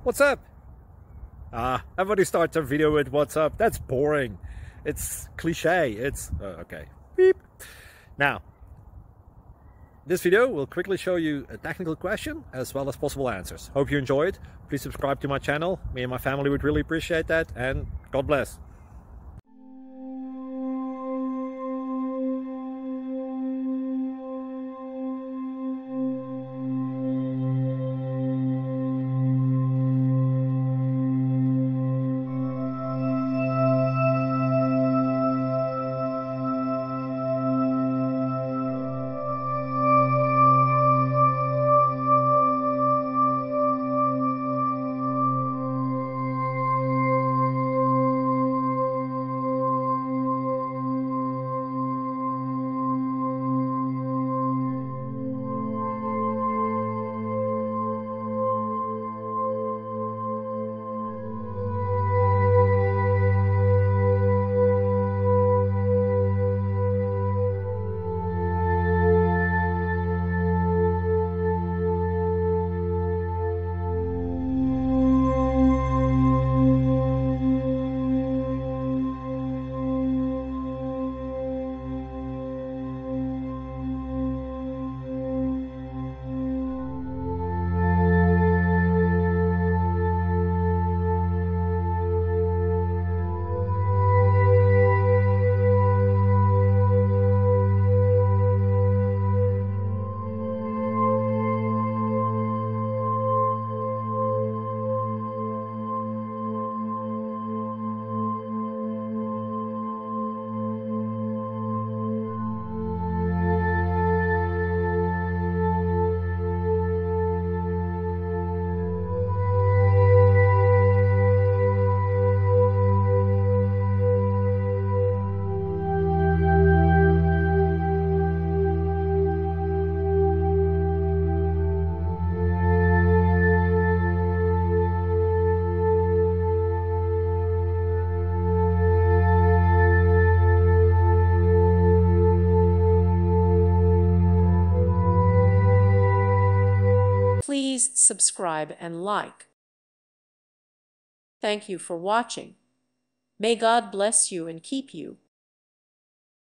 What's up? Everybody starts their video with what's up. That's boring. It's cliche. It's okay. Beep. Now, this video will quickly show you a technical question as well as possible answers. Hope you enjoyed. Please subscribe to my channel. Me and my family would really appreciate that, and God bless. Please subscribe and like. Thank you for watching. May God bless you and keep you.